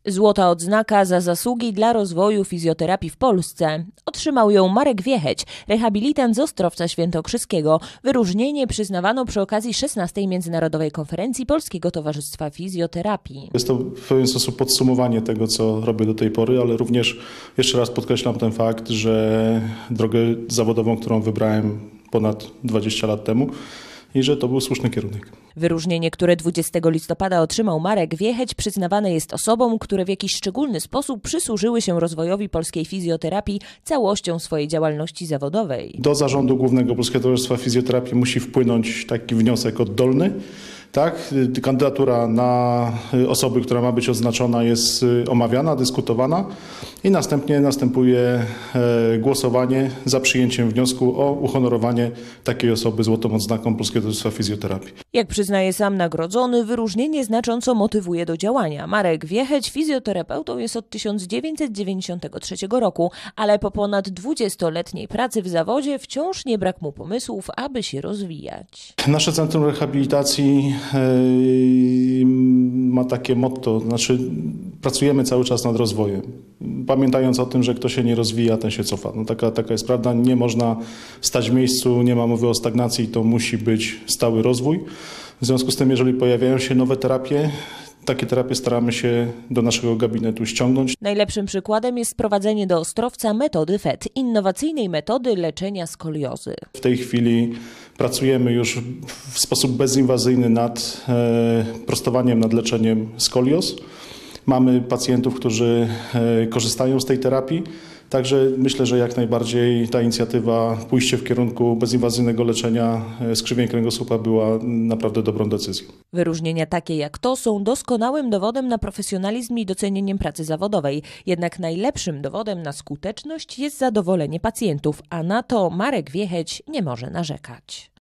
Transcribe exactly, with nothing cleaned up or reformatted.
Złota odznaka za zasługi dla rozwoju fizjoterapii w Polsce. Otrzymał ją Marek Wiecheć, rehabilitant z Ostrowca Świętokrzyskiego. Wyróżnienie przyznawano przy okazji szesnastej Międzynarodowej Konferencji Polskiego Towarzystwa Fizjoterapii. Jest to w pewien sposób podsumowanie tego, co robię do tej pory, ale również jeszcze raz podkreślam ten fakt, że drogę zawodową, którą wybrałem ponad dwadzieścia lat temu, i że to był słuszny kierunek. Wyróżnienie, które dwudziestego listopada otrzymał Marek Wiecheć, przyznawane jest osobom, które w jakiś szczególny sposób przysłużyły się rozwojowi polskiej fizjoterapii całością swojej działalności zawodowej. Do Zarządu Głównego Polskiego Towarzystwa Fizjoterapii musi wpłynąć taki wniosek oddolny. Tak, kandydatura na osoby, która ma być odznaczona, jest omawiana, dyskutowana i następnie następuje głosowanie za przyjęciem wniosku o uhonorowanie takiej osoby złotą odznaką Polskiego Towarzystwa Fizjoterapii. Jak przyznaje sam nagrodzony, wyróżnienie znacząco motywuje do działania. Marek Wiecheć fizjoterapeutą jest od tysiąc dziewięćset dziewięćdziesiątego trzeciego roku, ale po ponad dwudziestoletniej pracy w zawodzie wciąż nie brak mu pomysłów, aby się rozwijać. Nasze Centrum Rehabilitacji ma takie motto, znaczy pracujemy cały czas nad rozwojem, pamiętając o tym, że kto się nie rozwija, ten się cofa. No taka, taka jest prawda, nie można stać w miejscu, nie ma mowy o stagnacji, to musi być stały rozwój. W związku z tym, jeżeli pojawiają się nowe terapie, takie terapie staramy się do naszego gabinetu ściągnąć. Najlepszym przykładem jest sprowadzenie do Ostrowca metody F E T, innowacyjnej metody leczenia skoliozy. W tej chwili pracujemy już w sposób bezinwazyjny nad e, prostowaniem, nad leczeniem skolioz. Mamy pacjentów, którzy e, korzystają z tej terapii. Także myślę, że jak najbardziej ta inicjatywa, pójście w kierunku bezinwazyjnego leczenia skrzywień kręgosłupa była naprawdę dobrą decyzją. Wyróżnienia takie jak to są doskonałym dowodem na profesjonalizm i docenieniem pracy zawodowej. Jednak najlepszym dowodem na skuteczność jest zadowolenie pacjentów, a na to Marek Wiecheć nie może narzekać.